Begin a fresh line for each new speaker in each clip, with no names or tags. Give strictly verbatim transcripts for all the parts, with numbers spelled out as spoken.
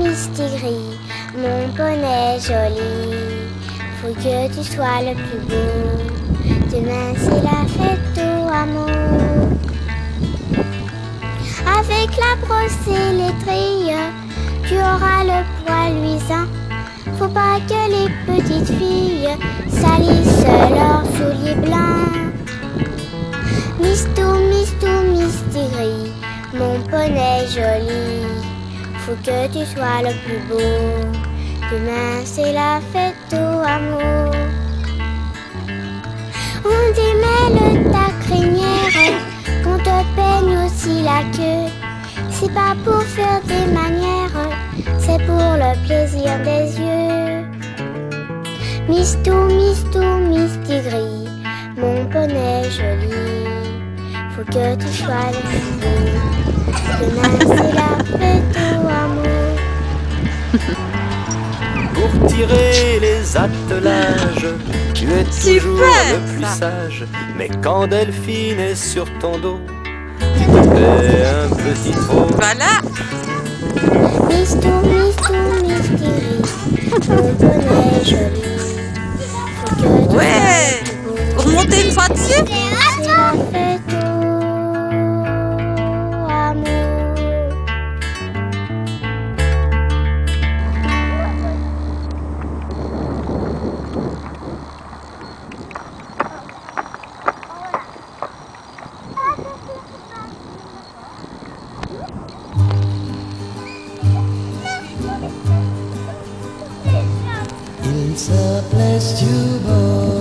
Mistigris, mon poney joli. Faut que tu sois le plus beau. Demain c'est la fête au hameau. Avec la brosse et l'étrille, tu auras le poil luisant. Faut pas que les petites filles salissent leurs souliers blancs. Mistou, mistou, mistigris, mon poney joli. Faut que tu sois le plus beau. Demain c'est la fête au hameau. On démêle ta crinière, on te peigne aussi la queue. C'est pas pour faire des manières, c'est pour le plaisir des yeux. Mistou, mistou, mistigris, mon poney joli. Faut que tu sois le plus beau. Demain c'est la fête au hameau.
Pour tirer les attelages, tu es toujours
Super,
le plus
ça.
sage. Mais quand Delphine est sur ton dos, tu te fais un petit trop.
Voilà.
Mistou, mistou, mistigris, mon poney joli. Faut que tu
Ouais.
sois le plus beau.
Remontez une fois dessus.
C'est la fête au hameau.
Il s'appelait Stewball.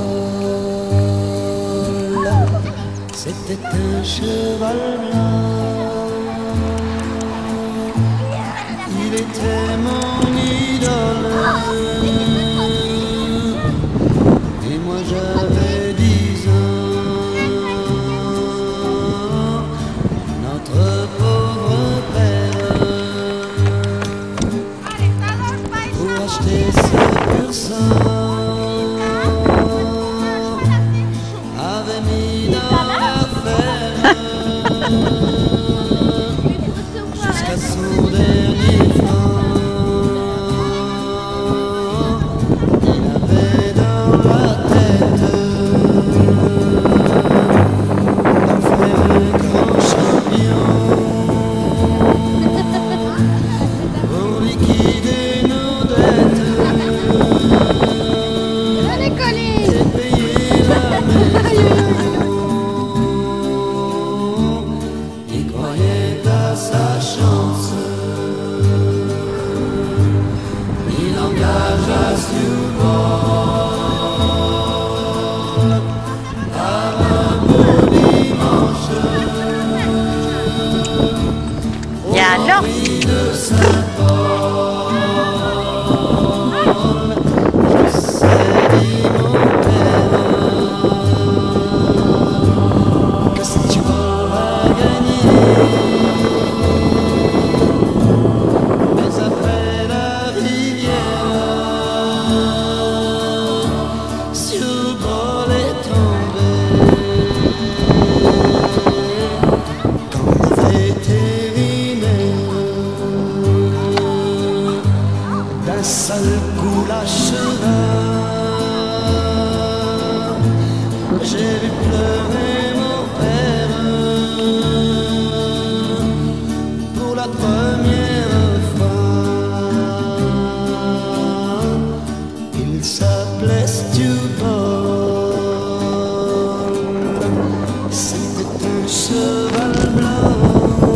C'était un cheval blanc. Il était mon idole. Et moi j'avais dix ans. Notre pauvre père, pour acheter ce pur sang, avait mis dans l'affaire jusqu'à son dernier franc. Il avait dans la tête d'en faire un grand champion pour liquider nos dettes et payer la maison. Il croyait à sa chance. Il engagea Stewball par un beau dimanche.
Et alors?
Prix de Saint-Paul, je sais, dit mon père, que Stewball va gagner. Mais après la rivière, Stewball est tombé. Quand le vétérinaire d'un seul coup l'acheva, j'ai vu pleurer mon père pour la première fois. Il s'appelait Stewball. C'était un cheval blanc.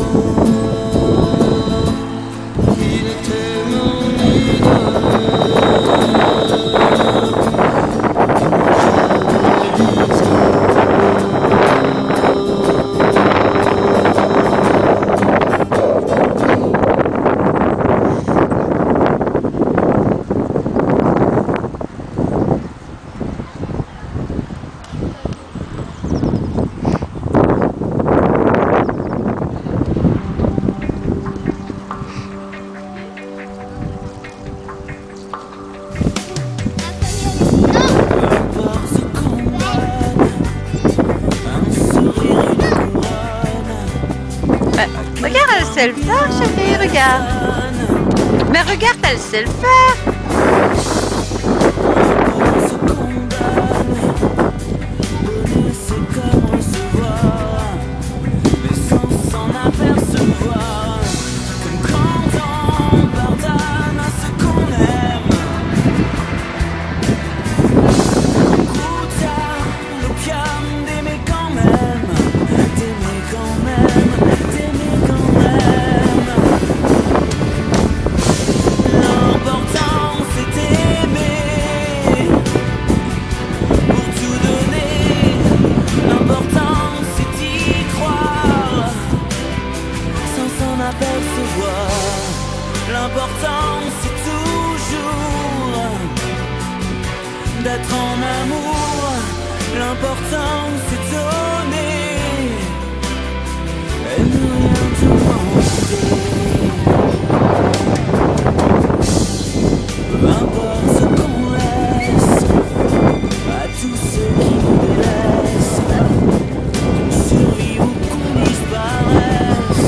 Il était mon idole. Et moi j'avais dix
Regarde, elle se lève tard, chérie, regarde. Mais regarde, elle sait le faire.
Ce qu'on donne, donner c'est comme recevoir, mais sans s'en apercevoir. Comme quand on pardonne à ce qu'on aime, qu'on goûte à l'opium d'aimer quand même, d'aimer quand même, d'aimer quand même. L'important c'est d'aimer pour tout donner. L'important c'est d'y croire sans s'en apercevoir. L'important c'est toujours d'être en amour. L'important c'est donner et ne rien demander. Peu importe ce qu'on laisse à tous ceux qui nous délaissent, qu'on survive ou qu'on disparaisse.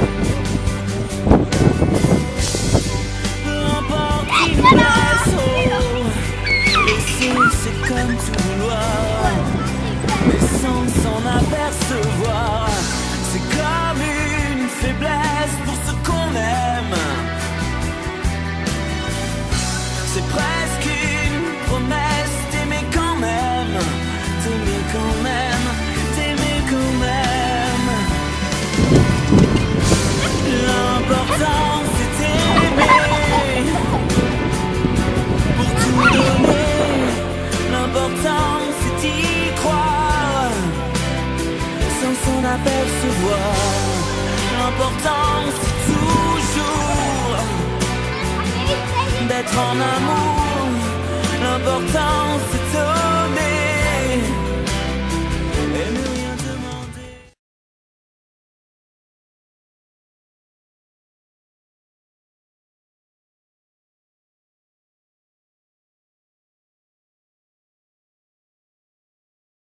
Peu importe qui nous laisse, oh, laisser c'est comme tout vouloir, mais sans s'en apercevoir. C'est comme une faiblesse pour ce qu'on aime. C'est presque une promesse d'aimer quand même, d'aimer quand même, d'aimer quand même. L'important c'est d'aimer pour tout donner. L'important c'est d'y croire sans s'en apercevoir. L'important c'est toujours d'être en amour. L'important